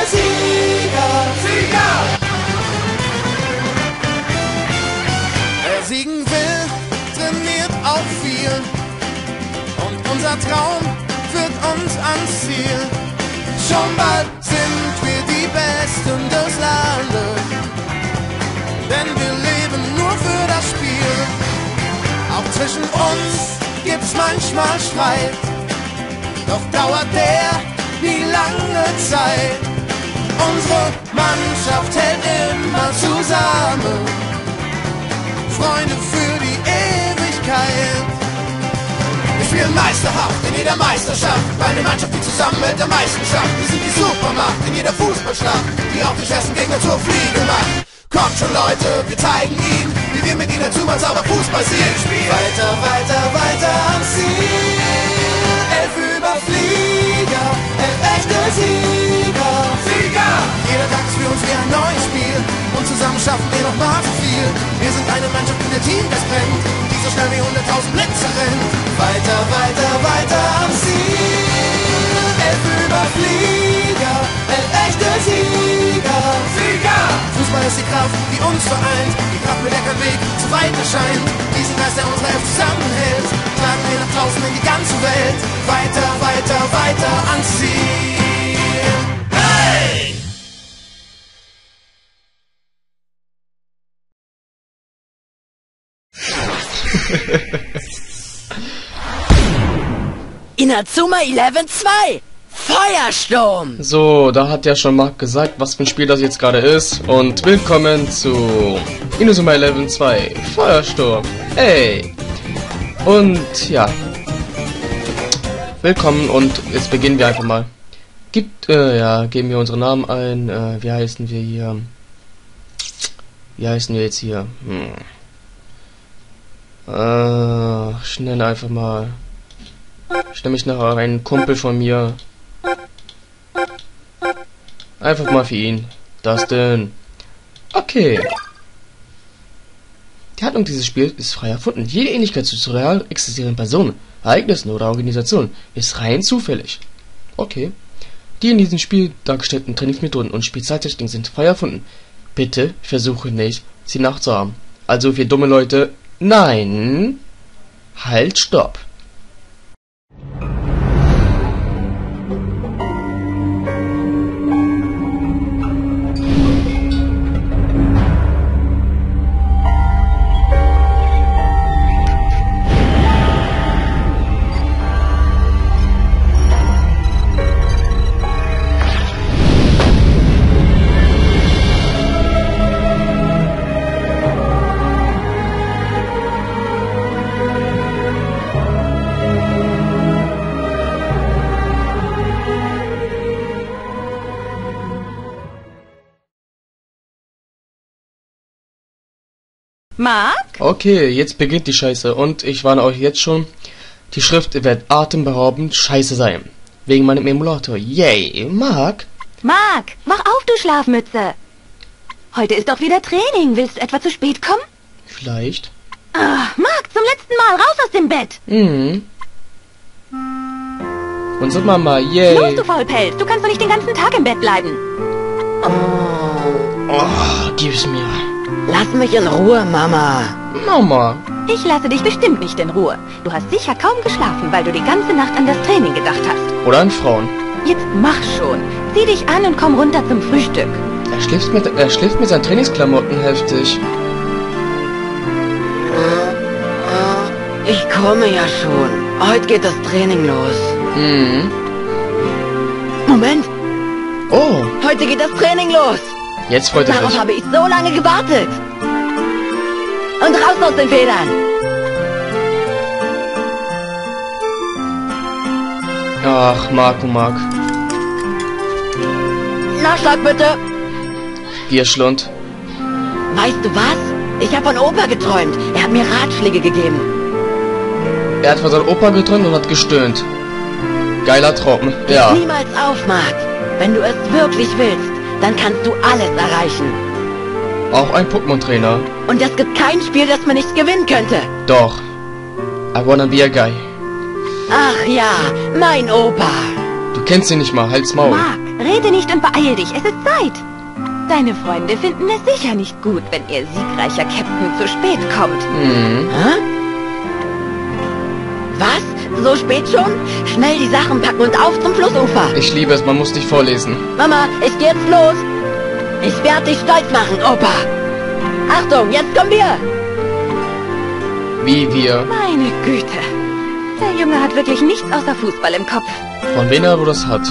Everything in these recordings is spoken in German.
Sieger. Sieger! Wer siegen will, trainiert auch viel. Und unser Traum führt uns ans Ziel. Schon bald sind wir die Besten des Landes. Denn wir leben nur für das Spiel. Auch zwischen uns gibt's manchmal Streit. Doch dauert der nie lange Zeit. Unsere Mannschaft hält immer zusammen. Freunde für die Ewigkeit. Wir spielen meisterhaft in jeder Meisterschaft. Weil eine Mannschaft, die zusammenhält, am meisten schafft. Wir sind die Supermacht in jeder Fußballschlacht, die auch die schwersten Gegner zur Fliege macht. Kommt schon Leute, wir zeigen ihnen, wie wir mit ihnen zumal sauber Fußball spielen. Weiter, weiter, weiter am Ziel. 11 Überflieger, 11 echte Sieger. Sieger! Jeder Tag ist für uns wie ein neues Spiel. Und zusammen schaffen wir noch mal so viel. Wir sind eine Mannschaft und der Team, das brennt, die so schnell wie 100.000 Blitze rennt. Weiter, weiter, weiter am Ziel. 11 Überflieger, 11 echte Sieger. Sieger! Fußball ist die Kraft, die uns vereint. Die Kraft, mit der kein Weg zu weit erscheint. Diesen Geist, der unsere Elf zusammenhält, tragen wir nach draußen in die ganze Welt. Weiter, weiter, weiter ans Ziel. Hey! Inazuma 11-2! Feuersturm! So, da hat ja schon Marc gesagt, was für ein Spiel das jetzt gerade ist. Und willkommen zu Inazuma 11-2 Feuersturm. Hey! Und ja. Willkommen und jetzt beginnen wir einfach mal. Geben wir unsere Namen ein. Wie heißen wir hier? Wie heißen wir jetzt hier? Ich nenne einfach mal. Ich nenne mich nach einem Kumpel von mir. Einfach mal für ihn. Das denn. Okay. Die Handlung dieses Spiels ist frei erfunden. Jede Ähnlichkeit zu real existierenden Personen, Ereignissen oder Organisationen ist rein zufällig. Okay. Die in diesem Spiel dargestellten Trainingsmethoden und Spezialtechniken sind frei erfunden. Bitte versuche nicht, sie nachzuahmen. Also für dumme Leute, nein. Halt, stopp. Marc? Okay, jetzt beginnt die Scheiße und ich warne euch jetzt schon, die Schrift wird atemberaubend scheiße sein. Wegen meinem Emulator. Yay, Marc? Marc, wach auf, du Schlafmütze. Heute ist doch wieder Training. Willst du etwa zu spät kommen? Vielleicht. Ach, Marc, zum letzten Mal raus aus dem Bett. Unsere Mama, yay. Los, du Faulpelz, du kannst doch nicht den ganzen Tag im Bett bleiben. Oh, gib's mir. Lass mich in Ruhe, Mama. Mama. Ich lasse dich bestimmt nicht in Ruhe. Du hast sicher kaum geschlafen, weil du die ganze Nacht an das Training gedacht hast. Oder an Frauen. Jetzt mach schon. Zieh dich an und komm runter zum Frühstück. Er schläft mit seinen Trainingsklamotten heftig. Ich komme ja schon. Heute geht das Training los. Moment, Oh, heute geht das Training los. jetzt freut er Darauf sich. habe ich so lange gewartet. Und raus aus den Federn. Ach, Marc, Marc. Nachschlag bitte. Gierschlund. Weißt du was? Ich habe von Opa geträumt. Er hat mir Ratschläge gegeben. Er hat von seinem Opa geträumt und hat gestöhnt. Geiler Traum, ja. Niemals auf, Marc. Wenn du es wirklich willst, dann kannst du alles erreichen. Auch ein Pokémon-Trainer. Und es gibt kein Spiel, das man nicht gewinnen könnte. Doch. I wanna be a guy. Ach ja, mein Opa. Du kennst ihn nicht mal, halt's Maul. Marc, Übertrete nicht und beeil dich, es ist Zeit. Deine Freunde finden es sicher nicht gut, wenn ihr siegreicher Captain zu spät kommt. Hä? Was? So spät schon? Schnell die Sachen packen und auf zum Flussufer. Ich liebe es, man muss nicht vorlesen. Mama, ich geh jetzt los. Ich werde dich stolz machen, Opa. Achtung, jetzt kommen wir. Wie wir. Meine Güte. Der Junge hat wirklich nichts außer Fußball im Kopf. Von wem er wohl das hat.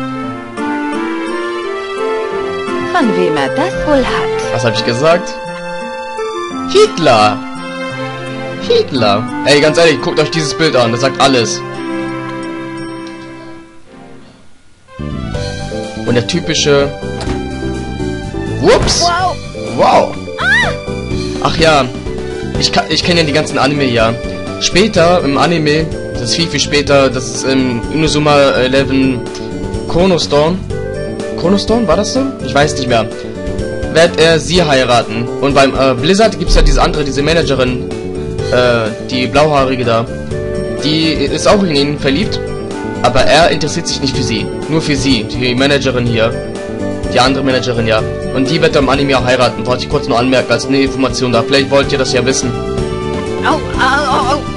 Von wem er das wohl hat. Was habe ich gesagt? Hitler! Hitler! Ey, ganz ehrlich, guckt euch dieses Bild an, das sagt alles. Und der typische... Whoops! Wow. Wow! Ach ja, ich kenne ja die ganzen Anime, ja. Später, im Anime, das ist viel später, das ist im Inazuma 11 Chronostorm. Chronostorm, war das so? Ich weiß nicht mehr. Wird er sie heiraten. Und beim Blizzard gibt es ja diese andere, diese Managerin, die blauhaarige da. Die ist auch in ihn verliebt, aber er interessiert sich nicht für sie. Nur für sie, die Managerin hier. Die andere Managerin, ja. Und die wird am Anime auch heiraten. Wollte ich kurz nur anmerken, als eine Information da. Vielleicht wollt ihr das ja wissen. Au, au, au, au.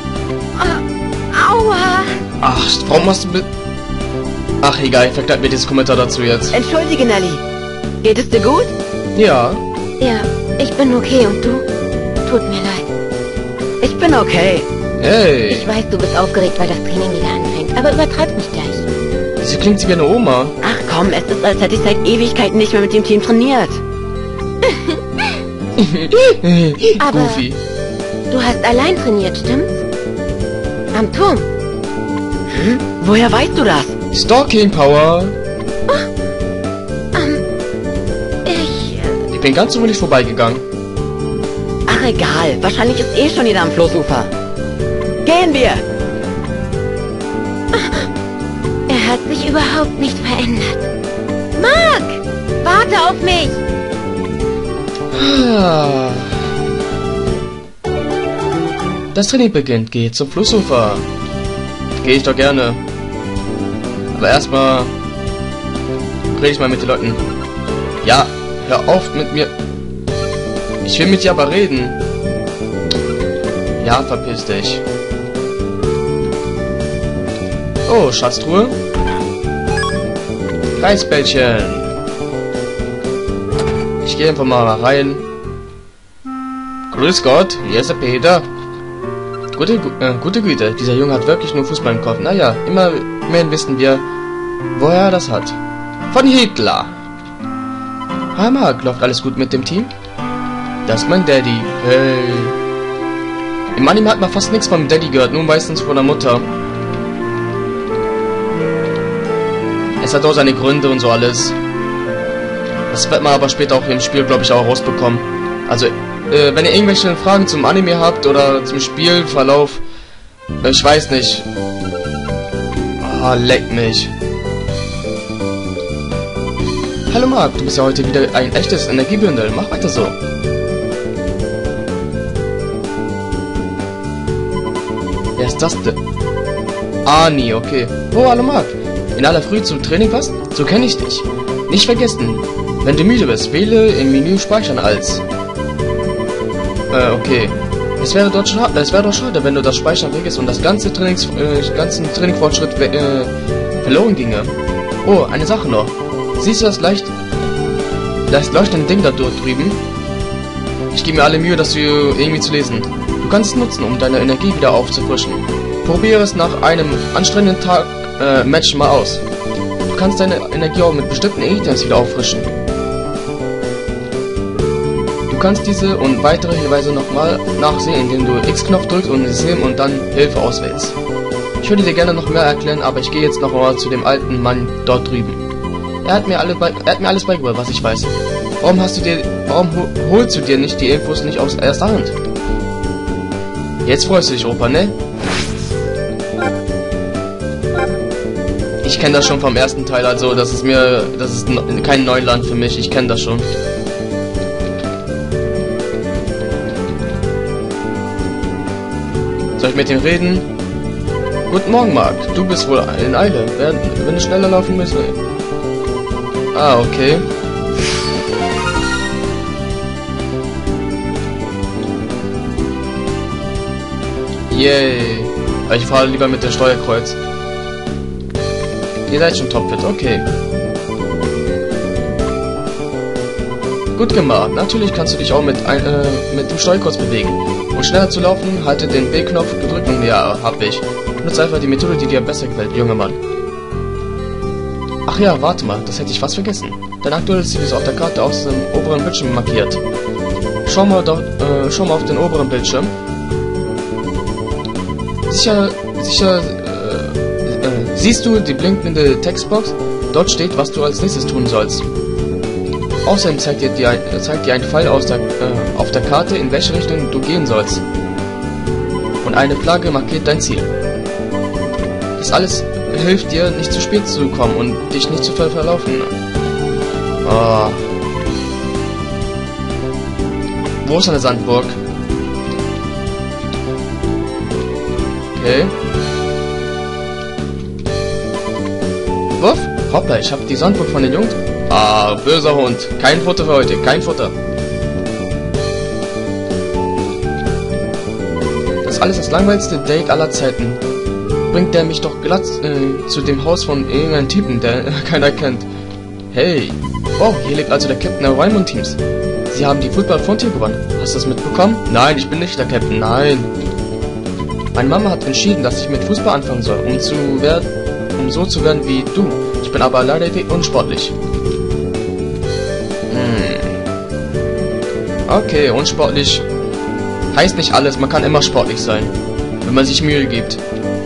Aua. Ach, warum machst du... Ach, egal, ich verkleide mir dieses Kommentar dazu jetzt. Entschuldige, Nelly. Geht es dir gut? Ja. Ja, ich bin okay und du? Tut mir leid. Ich bin okay. Hey. Ich weiß, du bist aufgeregt, weil das Training wieder anfängt, aber übertreib nicht gleich. Sie klingt wie eine Oma. Ach komm, es ist, als hätte ich seit Ewigkeiten nicht mehr mit dem Team trainiert. Aber- Goofy. Du hast allein trainiert, stimmt's? Am Turm. Woher weißt du das? Stalking Power. Ich... Ich bin ganz zufällig vorbeigegangen. Ach egal, wahrscheinlich ist eh schon jeder am Flussufer. Gehen wir! Er hat sich überhaupt nicht verändert. Mark! Warte auf mich! Ah. Das Training beginnt. Geht zum Flussufer. Gehe ich doch gerne. Aber erstmal rede ich mal mit den Leuten. Ja, hör auf mit mir. Ich will mit dir aber reden. Ja, verpiss dich. Oh, Schatztruhe. Reisbällchen. Ich gehe einfach mal rein. Grüß Gott, hier ist der Peter. Gute Güte, dieser Junge hat wirklich nur Fußball im Kopf. Naja, immerhin wissen wir, woher er das hat. Von Hitler. Hi Mark, läuft alles gut mit dem Team? Das ist mein Daddy. Hey. Im Anime hat man fast nichts vom Daddy gehört, nur meistens von der Mutter. Es hat auch seine Gründe und so alles. Das wird man aber später auch im Spiel, glaube ich, auch rausbekommen. Also, wenn ihr irgendwelche Fragen zum Anime habt oder zum Spielverlauf, ich weiß nicht. Ah, leck mich. Hallo Mark, du bist ja heute wieder ein echtes Energiebündel. Mach weiter so. Wer ist das denn? Ani, okay. Oh, hallo Mark. In aller Früh zum Training was? So kenne ich dich. Nicht vergessen, wenn du müde bist, wähle im Menü Speichern als. Okay. Es wäre doch schade, wenn du das Speichern vergisst und das ganze ganzen Trainingfortschritt verloren ginge. Oh, eine Sache noch. Siehst du das leuchtende Ding da dort drüben? Ich gebe mir alle Mühe, das irgendwie zu lesen. Du kannst es nutzen, um deine Energie wieder aufzufrischen. Probiere es nach einem anstrengenden Tag Match mal aus. Du kannst deine Energie auch mit bestimmten Items wieder auffrischen. Du kannst diese und weitere Hinweise nochmal nachsehen, indem du X-Knopf drückst und System und dann Hilfe auswählst. Ich würde dir gerne noch mehr erklären, aber ich gehe jetzt noch mal zu dem alten Mann dort drüben. Er hat mir alles beigebracht, was ich weiß. Warum holst du dir nicht die Infos nicht aus erster Hand? Jetzt freust du dich, Opa, ne? Ich kenne das schon vom ersten Teil, also das ist kein Neuland für mich, ich kenne das schon. Soll ich mit ihm reden? Guten Morgen, Mark. Du bist wohl in Eile. Wenn du schneller laufen müsstest. Ah, okay. Yay. Ich fahre lieber mit dem Steuerkreuz. Ihr seid schon topfit, okay. Gut gemacht. Natürlich kannst du dich auch mit dem Steuerkreuz bewegen. Um schneller zu laufen, halte den B-Knopf gedrückt und ja, hab ich. Nutze einfach die Methode, die dir besser gefällt, junger Mann. Ach ja, warte mal, das hätte ich fast vergessen. Dein aktuelles Ziel ist auf der Karte aus dem oberen Bildschirm markiert. Schau mal auf den oberen Bildschirm. Siehst du die blinkende Textbox? Dort steht, was du als nächstes tun sollst. Außerdem zeigt dir ein Pfeil auf der Karte, in welche Richtung du gehen sollst. Und eine Flagge markiert dein Ziel. Das alles hilft dir, nicht zu spät zu kommen und dich nicht zu verlaufen. Oh. Wo ist eine Sandburg? Okay. Wuff! Hoppla, ich habe die Sandburg von den Jungs. Ah, böser Hund. Kein Futter für heute, kein Futter. Das ist alles das langweiligste Date aller Zeiten. Bringt der mich doch glatt zu dem Haus von irgendeinem Typen, der keiner kennt. Hey. Oh, hier lebt also der Captain der Raimund-Teams. Sie haben die Football Frontier gewonnen. Hast du das mitbekommen? Nein, ich bin nicht der Captain, nein. Meine Mama hat entschieden, dass ich mit Fußball anfangen soll, um so zu werden wie du. Ich bin aber leider unsportlich. Okay, unsportlich heißt nicht alles, man kann immer sportlich sein, wenn man sich Mühe gibt.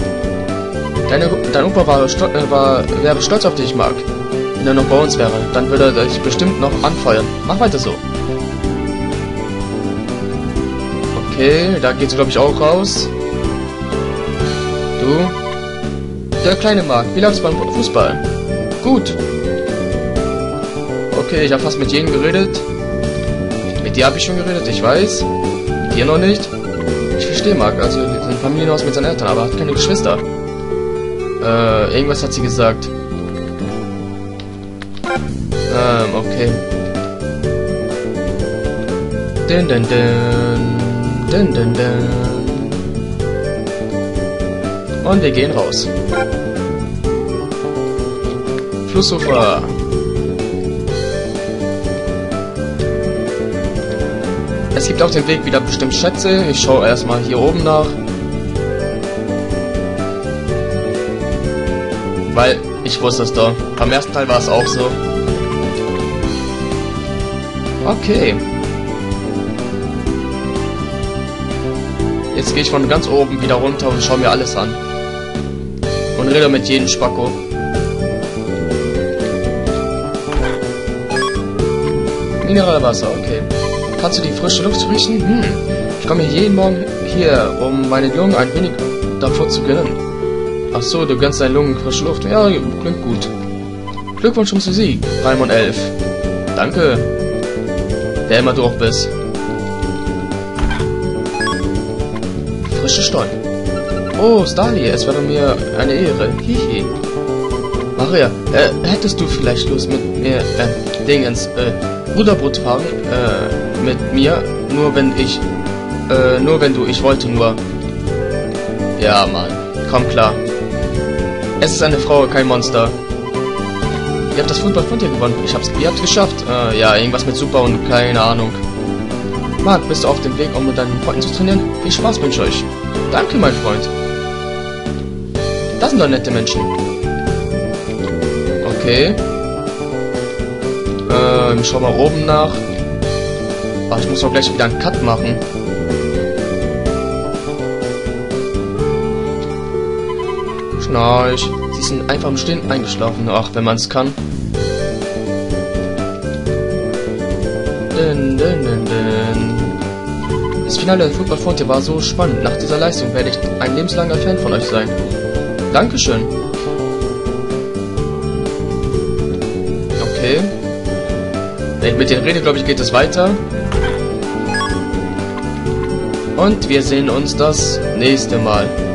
Dein Opa wäre stolz auf dich, Mark. Wenn er noch bei uns wäre, dann würde er dich bestimmt noch anfeuern. Mach weiter so. Okay, da geht's glaube ich auch raus. Du? Der kleine Mark, wie läuft's beim Fußball? Gut. Okay, ich habe fast mit jedem geredet. Mit dir habe ich schon geredet, ich weiß. Mit dir noch nicht. Ich verstehe Mark, also ein Familienhaus mit seinen Eltern, aber hat keine Geschwister. Irgendwas hat sie gesagt. Okay. Dun, dun, dun. Dun, dun, dun. Und wir gehen raus. Flussufer. Es gibt auf dem Weg wieder bestimmt Schätze. Ich schaue erstmal hier oben nach. Weil ich wusste es doch. Beim ersten Teil war es auch so. Okay. Jetzt gehe ich von ganz oben wieder runter und schaue mir alles an. Und rede mit jedem Spacko. Mineralwasser, okay. Kannst du die frische Luft riechen? Ich komme jeden Morgen hier, um meinen Lungen ein wenig davor zu gönnen. Ach so, du gönnst deinen Lungen frische Luft. Ja, klingt gut. Glückwunsch zum Sieg, Raimund 11. Danke. Wer immer du auch bist. Frische Stollen. Oh, Starly, es wäre mir eine Ehre. Hihi. Maria, hättest du vielleicht Lust mit mir, Ruderboot fahren, mit mir? Nur wenn ich wollte nur. Ja, Mann. Komm klar. Es ist eine Frau, kein Monster. Ihr habt das Football Frontier gewonnen. Ihr habt es geschafft. Ja, irgendwas mit Super und keine Ahnung. Mark, bist du auf dem Weg, um mit deinen Freunden zu trainieren? Viel Spaß wünsche ich euch. Danke, mein Freund. Das sind doch nette Menschen. Okay. Ich schau mal oben nach. Ach, ich muss doch gleich wieder einen Cut machen. Schnarch. Sie sind einfach im Stehen eingeschlafen. Ach, wenn man es kann. Das Finale der Football Frontier war so spannend. Nach dieser Leistung werde ich ein lebenslanger Fan von euch sein. Dankeschön. Okay. Wenn ich mit denen rede, glaube ich, geht es weiter. Und wir sehen uns das nächste Mal.